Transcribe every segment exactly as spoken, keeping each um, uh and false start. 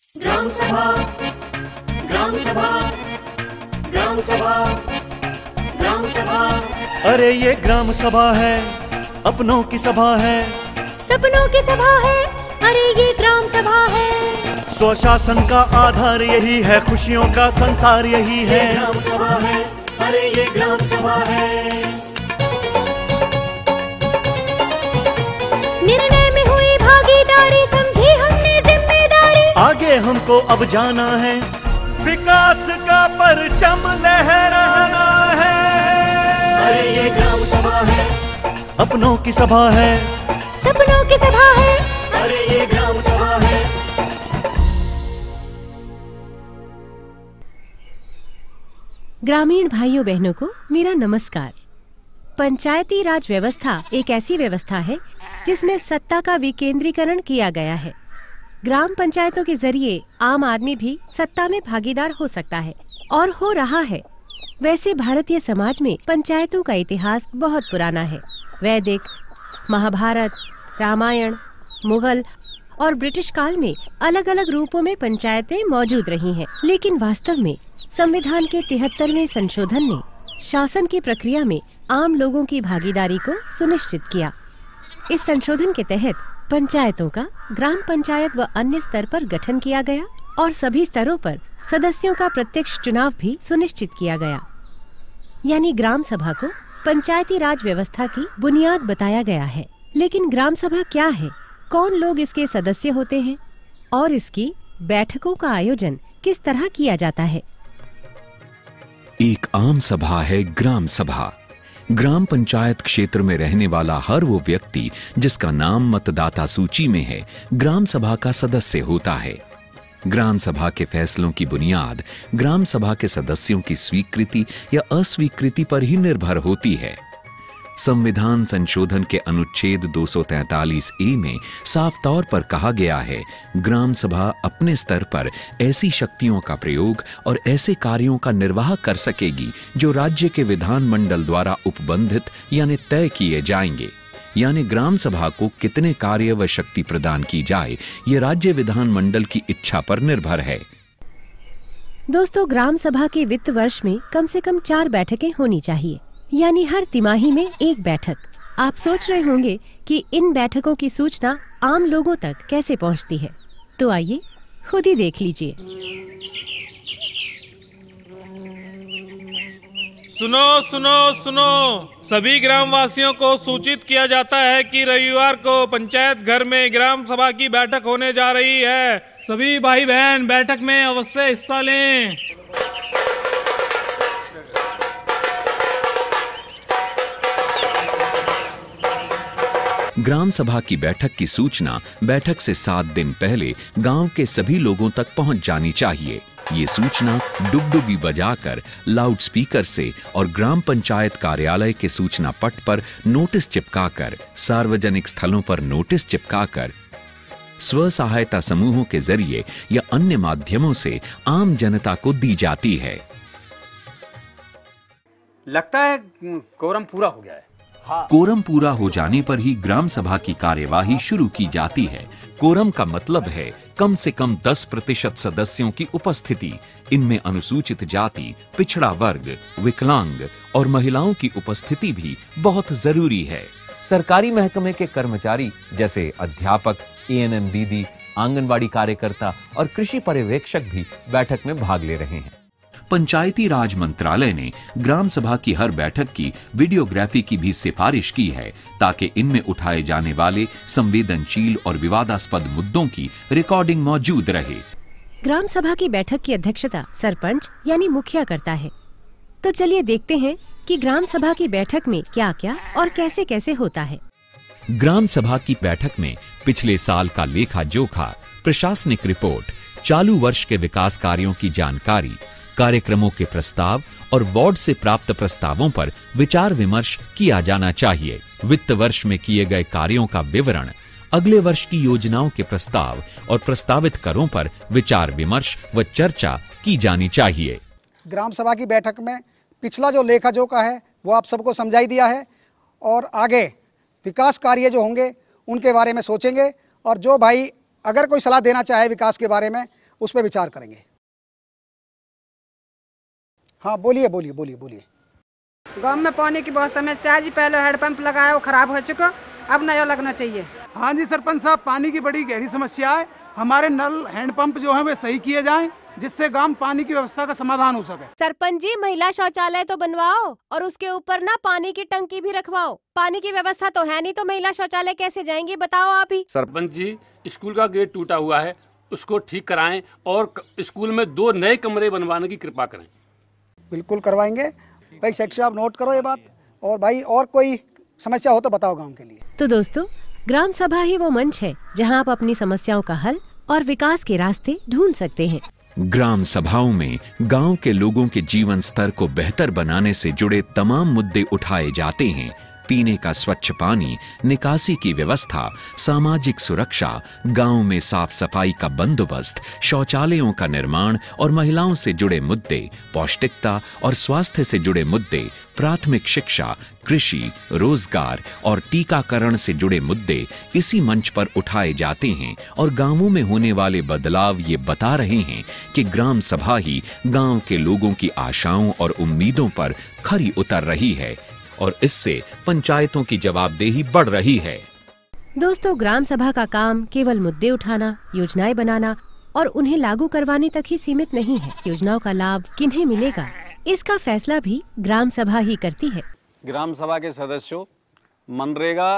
ग्राम सभा, ग्राम सभा, ग्राम सभा, ग्राम सभा। अरे ये ग्राम सभा है, अपनों की सभा है, सपनों की सभा है, अरे ये ग्राम सभा है। स्वशासन का आधार यही है, खुशियों का संसार यही है। ये ग्राम सभा है, अरे ये ग्राम सभा है। निर्णय में हुई भागीदारी, समझी हमने जिम्मेदारी। आगे हमको अब जाना है, विकास का परचम लहराना है। अरे ये ग्राम सभा है, अपनों की सभा है, सपनों की सभा है, अरे ये ग्राम सभा है। ग्रामीण भाइयों बहनों को मेरा नमस्कार। पंचायती राज व्यवस्था एक ऐसी व्यवस्था है जिसमें सत्ता का विकेंद्रीकरण किया गया है। ग्राम पंचायतों के जरिए आम आदमी भी सत्ता में भागीदार हो सकता है और हो रहा है। वैसे भारतीय समाज में पंचायतों का इतिहास बहुत पुराना है। वैदिक, महाभारत, रामायण, मुगल और ब्रिटिश काल में अलग अलग रूपों में पंचायतें मौजूद रही हैं। लेकिन वास्तव में संविधान के तिहत्तरवें संशोधन ने शासन की प्रक्रिया में आम लोगों की भागीदारी को सुनिश्चित किया। इस संशोधन के तहत पंचायतों का ग्राम पंचायत व अन्य स्तर पर गठन किया गया और सभी स्तरों पर सदस्यों का प्रत्यक्ष चुनाव भी सुनिश्चित किया गया। यानी ग्राम सभा को पंचायती राज व्यवस्था की बुनियाद बताया गया है। लेकिन ग्राम सभा क्या है, कौन लोग इसके सदस्य होते हैं और इसकी बैठकों का आयोजन किस तरह किया जाता है? एक आम सभा है ग्राम सभा। ग्राम पंचायत क्षेत्र में रहने वाला हर वो व्यक्ति जिसका नाम मतदाता सूची में है, ग्राम सभा का सदस्य होता है। ग्राम सभा के फैसलों की बुनियाद ग्राम सभा के सदस्यों की स्वीकृति या अस्वीकृति पर ही निर्भर होती है। संविधान संशोधन के अनुच्छेद दो सौ तैंतालीस ए में साफ तौर पर कहा गया है, ग्राम सभा अपने स्तर पर ऐसी शक्तियों का प्रयोग और ऐसे कार्यों का निर्वाह कर सकेगी जो राज्य के विधानमंडल द्वारा उपबंधित यानी तय किए जाएंगे। यानी ग्राम सभा को कितने कार्य व शक्ति प्रदान की जाए, ये राज्य विधानमंडल की इच्छा पर निर्भर है। दोस्तों, ग्राम सभा के वित्त वर्ष में कम से कम चार बैठकें होनी चाहिए, यानी हर तिमाही में एक बैठक। आप सोच रहे होंगे कि इन बैठकों की सूचना आम लोगों तक कैसे पहुंचती है, तो आइए खुद ही देख लीजिए। सुनो सुनो सुनो, सभी ग्रामवासियों को सूचित किया जाता है कि रविवार को पंचायत घर में ग्राम सभा की बैठक होने जा रही है। सभी भाई बहन बैठक में अवश्य हिस्सा लें। ग्राम सभा की बैठक की सूचना बैठक से सात दिन पहले गांव के सभी लोगों तक पहुंच जानी चाहिए। ये सूचना डुगडुगी बजाकर, लाउडस्पीकर से और ग्राम पंचायत कार्यालय के सूचना पट पर नोटिस चिपकाकर, सार्वजनिक स्थलों पर नोटिस चिपकाकर, स्व सहायता समूहों के जरिए या अन्य माध्यमों से आम जनता को दी जाती है। लगता है कोरम पूरा हो गया है। हाँ। कोरम पूरा हो जाने पर ही ग्राम सभा की कार्यवाही शुरू की जाती है। कोरम का मतलब है कम से कम दस प्रतिशत सदस्यों की उपस्थिति। इनमें अनुसूचित जाति, पिछड़ा वर्ग, विकलांग और महिलाओं की उपस्थिति भी बहुत जरूरी है। सरकारी महकमे के कर्मचारी जैसे अध्यापक, ए एन एम दीदी, आंगनवाड़ी कार्यकर्ता और कृषि पर्यवेक्षक भी बैठक में भाग ले रहे हैं। पंचायती राज मंत्रालय ने ग्राम सभा की हर बैठक की वीडियोग्राफी की भी सिफारिश की है ताकि इनमें उठाए जाने वाले संवेदनशील और विवादास्पद मुद्दों की रिकॉर्डिंग मौजूद रहे। ग्राम सभा की बैठक की अध्यक्षता सरपंच यानी मुखिया करता है। तो चलिए देखते हैं कि ग्राम सभा की बैठक में क्या क्या और कैसे कैसे होता है। ग्राम सभा की बैठक में पिछले साल का लेखा जोखा, प्रशासनिक रिपोर्ट, चालू वर्ष के विकास कार्यों की जानकारी, कार्यक्रमों के प्रस्ताव और वार्ड से प्राप्त प्रस्तावों पर विचार विमर्श किया जाना चाहिए। वित्त वर्ष में किए गए कार्यों का विवरण, अगले वर्ष की योजनाओं के प्रस्ताव और प्रस्तावित करों पर विचार विमर्श व चर्चा की जानी चाहिए। ग्राम सभा की बैठक में पिछला जो लेखा जोखा है वो आप सबको समझाई दिया है और आगे विकास कार्य जो होंगे उनके बारे में सोचेंगे और जो भाई अगर कोई सलाह देना चाहे विकास के बारे में उस पर विचार करेंगे। हाँ बोलिए बोलिए बोलिए बोलिए। गांव में पानी की बहुत समस्या है जी। पहले हैंडपंप लगाया वो खराब हो चुका, अब नया लगना चाहिए। हाँ जी सरपंच साहब, पानी की बड़ी गहरी समस्या है। हमारे नल हैंडपंप जो है वे सही किए जाएं, जिससे गांव पानी की व्यवस्था का समाधान हो सके। सरपंच जी, महिला शौचालय तो बनवाओ और उसके ऊपर ना पानी की टंकी भी रखवाओ। पानी की व्यवस्था तो है नहीं, तो महिला शौचालय कैसे जाएंगी, बताओ आप ही। सरपंच जी, स्कूल का गेट टूटा हुआ है, उसको ठीक कराएं और स्कूल में दो नए कमरे बनवाने की कृपा करें। बिल्कुल करवाएंगे भाई। सेक्रेटरी साहब नोट करो ये बात। और भाई और कोई समस्या हो तो बताओ गांव के लिए। तो दोस्तों, ग्राम सभा ही वो मंच है जहां आप अपनी समस्याओं का हल और विकास के रास्ते ढूंढ सकते हैं। ग्राम सभाओं में गांव के लोगों के जीवन स्तर को बेहतर बनाने से जुड़े तमाम मुद्दे उठाए जाते हैं। पीने का स्वच्छ पानी, निकासी की व्यवस्था, सामाजिक सुरक्षा, गांव में साफ सफाई का बंदोबस्त, शौचालयों का निर्माण और महिलाओं से जुड़े मुद्दे, पौष्टिकता और स्वास्थ्य से जुड़े मुद्दे, प्राथमिक शिक्षा, कृषि, रोजगार और टीकाकरण से जुड़े मुद्दे इसी मंच पर उठाए जाते हैं और गांवों में होने वाले बदलाव ये बता रहे हैं कि ग्राम सभा ही गांव के लोगों की आशाओं और उम्मीदों पर खरी उतर रही है और इससे पंचायतों की जवाबदेही बढ़ रही है। दोस्तों, ग्राम सभा का काम केवल मुद्दे उठाना, योजनाएं बनाना और उन्हें लागू करवाने तक ही सीमित नहीं है। योजनाओं का लाभ किन्हें मिलेगा, इसका फैसला भी ग्राम सभा ही करती है। ग्राम सभा के सदस्यों मनरेगा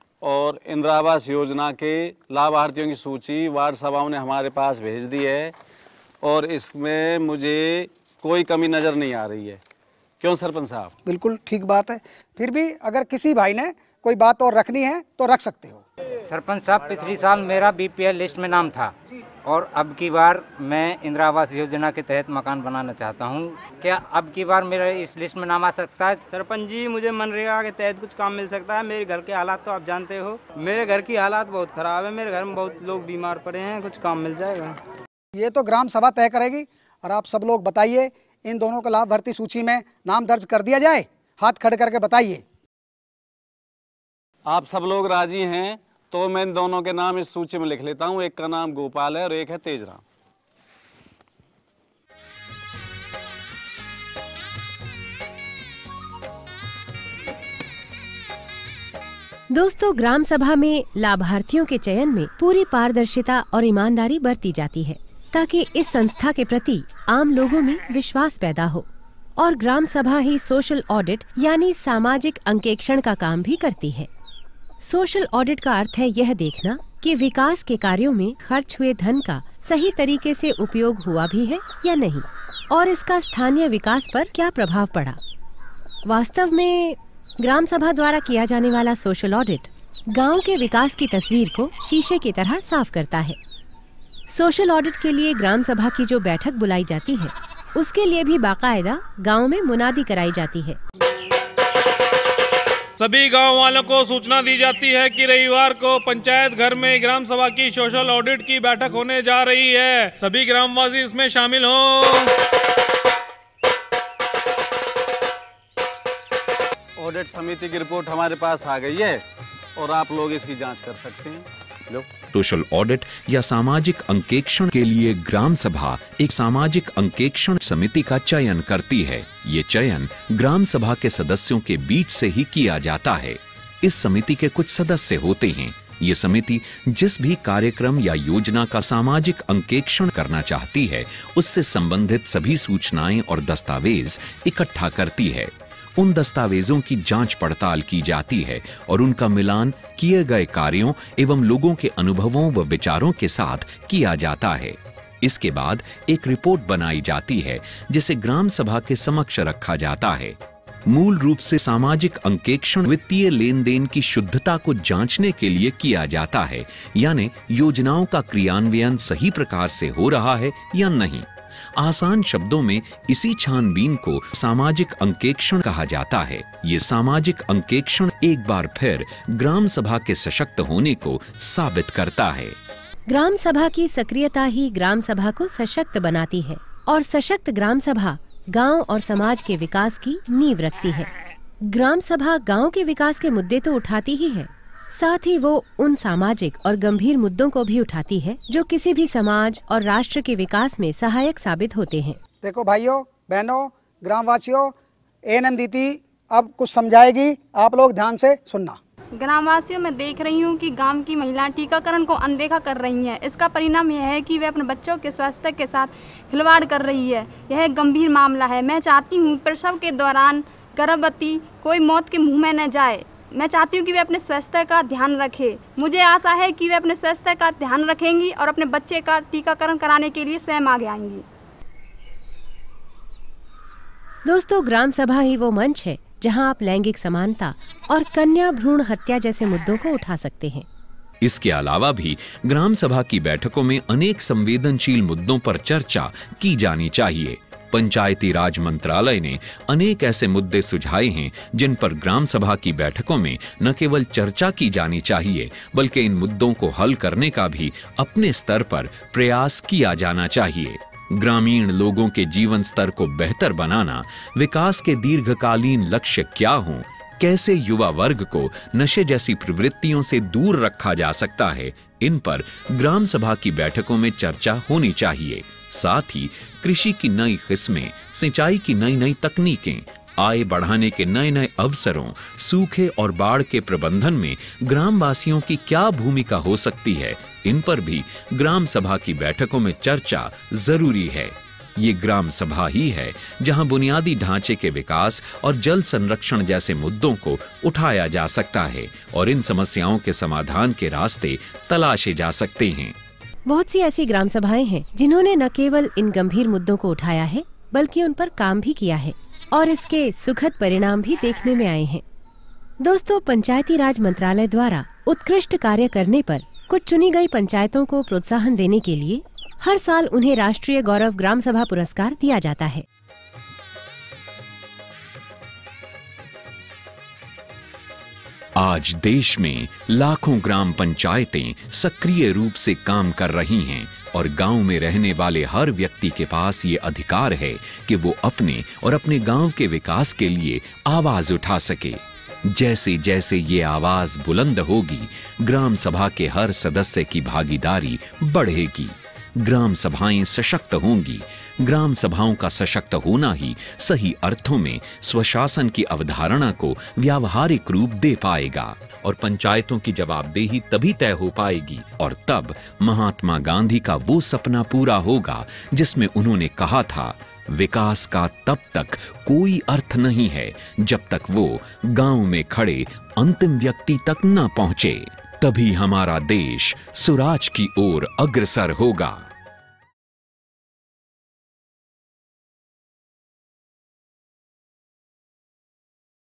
और इंदिरा आवास योजना के लाभार्थियों की सूची वार्ड सभाओं ने हमारे पास भेज दी है और इसमें मुझे कोई कमी नज़र नहीं आ रही है। क्यों सरपंच साहब? बिल्कुल ठीक बात है। फिर भी अगर किसी भाई ने कोई बात और रखनी है तो रख सकते हो। सरपंच साहब, पिछली साल मेरा बीपीएल लिस्ट में नाम था और अब की बार मैं इंदिरा आवास योजना के तहत मकान बनाना चाहता हूं। क्या अब की बार मेरा इस लिस्ट में नाम आ सकता है? सरपंच जी, मुझे मनरेगा के तहत कुछ काम मिल सकता है। मेरे घर के हालात तो आप जानते हो, मेरे घर की हालात बहुत ख़राब है। मेरे घर में बहुत लोग बीमार पड़े हैं, कुछ काम मिल जाएगा? ये तो ग्राम सभा तय करेगी और आप सब लोग बताइए, इन दोनों को लाभार्थी सूची में नाम दर्ज कर दिया जाए। हाथ खड़े करके बताइए। आप सब लोग राजी हैं तो मैं इन दोनों के नाम इस सूची में लिख लेता हूं। एक का नाम गोपाल है और एक है तेजराम। दोस्तों, ग्राम सभा में लाभार्थियों के चयन में पूरी पारदर्शिता और ईमानदारी बरती जाती है ताकि इस संस्था के प्रति आम लोगों में विश्वास पैदा हो। और ग्राम सभा ही सोशल ऑडिट यानी सामाजिक अंकेक्षण का काम भी करती है। सोशल ऑडिट का अर्थ है यह देखना कि विकास के कार्यों में खर्च हुए धन का सही तरीके से उपयोग हुआ भी है या नहीं और इसका स्थानीय विकास पर क्या प्रभाव पड़ा। वास्तव में ग्राम सभा द्वारा किया जाने वाला सोशल ऑडिट गांव के विकास की तस्वीर को शीशे की तरह साफ करता है। सोशल ऑडिट के लिए ग्राम सभा की जो बैठक बुलाई जाती है, उसके लिए भी बाकायदा गांव में मुनादी कराई जाती है। सभी गांव वालों को सूचना दी जाती है कि रविवार को पंचायत घर में ग्राम सभा की सोशल ऑडिट की बैठक होने जा रही है। सभी ग्रामवासी इसमें शामिल हों। ऑडिट समिति की रिपोर्ट हमारे पास आ गई है और आप लोग इसकी जांच कर सकते हैं। लो। सोशल ऑडिट या सामाजिक अंकेक्षण के लिए ग्राम सभा एक सामाजिक अंकेक्षण समिति का चयन करती है। ये चयन ग्राम सभा के सदस्यों के बीच से ही किया जाता है। इस समिति के कुछ सदस्य होते हैं। ये समिति जिस भी कार्यक्रम या योजना का सामाजिक अंकेक्षण करना चाहती है, उससे संबंधित सभी सूचनाएं और दस्तावेज इकट्ठा करती है। उन दस्तावेजों की जांच पड़ताल की जाती है और उनका मिलान किए गए कार्यों एवं लोगों के अनुभवों व विचारों के साथ किया जाता है। इसके बाद एक रिपोर्ट बनाई जाती है जिसे ग्राम सभा के समक्ष रखा जाता है। मूल रूप से सामाजिक अंकेक्षण वित्तीय लेन देन की शुद्धता को जांचने के लिए किया जाता है, यानी योजनाओं का क्रियान्वयन सही प्रकार से हो रहा है या नहीं। आसान शब्दों में इसी छानबीन को सामाजिक अंकेक्षण कहा जाता है। ये सामाजिक अंकेक्षण एक बार फिर ग्राम सभा के सशक्त होने को साबित करता है। ग्राम सभा की सक्रियता ही ग्राम सभा को सशक्त बनाती है और सशक्त ग्राम सभा गांव और समाज के विकास की नींव रखती है। ग्राम सभा गांव के विकास के मुद्दे तो उठाती ही है, साथ ही वो उन सामाजिक और गंभीर मुद्दों को भी उठाती है जो किसी भी समाज और राष्ट्र के विकास में सहायक साबित होते हैं। देखो भाइयों बहनों ग्रामवासियों, एएनएम दीदी अब कुछ समझाएगी, आप लोग ध्यान से सुनना। ग्रामवासियों में देख रही हूँ कि गांव की महिलाएं टीकाकरण को अनदेखा कर रही हैं। इसका परिणाम यह है कि वे अपने बच्चों के स्वास्थ्य के साथ खिलवाड़ कर रही है। यह एक गंभीर मामला है। मैं चाहती हूँ प्रसव के दौरान गर्भवती कोई मौत के मुंह में न जाए। मैं चाहती हूँ कि वे अपने स्वास्थ्य का ध्यान रखें। मुझे आशा है कि वे अपने स्वास्थ्य का ध्यान रखेंगी और अपने बच्चे का टीकाकरण कराने के लिए स्वयं आगे आएंगी। दोस्तों, ग्राम सभा ही वो मंच है जहां आप लैंगिक समानता और कन्या भ्रूण हत्या जैसे मुद्दों को उठा सकते हैं। इसके अलावा भी ग्राम सभा की बैठकों में अनेक संवेदनशील मुद्दों पर चर्चा की जानी चाहिए। पंचायती राज मंत्रालय ने अनेक ऐसे मुद्दे सुझाए हैं जिन पर ग्राम सभा की बैठकों में न केवल चर्चा की जानी चाहिए बल्कि इन मुद्दों को हल करने का भी अपने स्तर पर प्रयास किया जाना चाहिए। ग्रामीण लोगों के जीवन स्तर को बेहतर बनाना, विकास के दीर्घकालीन लक्ष्य क्या हों, कैसे युवा वर्ग को नशे जैसी प्रवृत्तियों से दूर रखा जा सकता है, इन पर ग्राम सभा की बैठकों में चर्चा होनी चाहिए। साथ ही कृषि की नई किस्में, सिंचाई की नई नई तकनीकें, आय बढ़ाने के नए नए अवसरों, सूखे और बाढ़ के प्रबंधन में ग्रामवासियों की क्या भूमिका हो सकती है, इन पर भी ग्राम सभा की बैठकों में चर्चा जरूरी है। ये ग्राम सभा ही है जहां बुनियादी ढांचे के विकास और जल संरक्षण जैसे मुद्दों को उठाया जा सकता है और इन समस्याओं के समाधान के रास्ते तलाशे जा सकते हैं। बहुत सी ऐसी ग्राम सभाएं हैं जिन्होंने न केवल इन गंभीर मुद्दों को उठाया है बल्कि उन पर काम भी किया है और इसके सुखद परिणाम भी देखने में आए हैं। दोस्तों, पंचायती राज मंत्रालय द्वारा उत्कृष्ट कार्य करने पर कुछ चुनी गई पंचायतों को प्रोत्साहन देने के लिए हर साल उन्हें राष्ट्रीय गौरव ग्राम सभा पुरस्कार दिया जाता है। आज देश में लाखों ग्राम पंचायतें सक्रिय रूप से काम कर रही हैं और गांव में रहने वाले हर व्यक्ति के पास ये अधिकार है कि वो अपने और अपने गांव के विकास के लिए आवाज उठा सके। जैसे जैसे ये आवाज बुलंद होगी, ग्राम सभा के हर सदस्य की भागीदारी बढ़ेगी, ग्राम सभाएं सशक्त होंगी। ग्राम सभाओं का सशक्त होना ही सही अर्थों में स्वशासन की अवधारणा को व्यावहारिक रूप दे पाएगा और पंचायतों की जवाबदेही तभी तय हो पाएगी और तब महात्मा गांधी का वो सपना पूरा होगा जिसमें उन्होंने कहा था, विकास का तब तक कोई अर्थ नहीं है जब तक वो गांव में खड़े अंतिम व्यक्ति तक न पहुंचे। तभी हमारा देश सुराज की ओर अग्रसर होगा।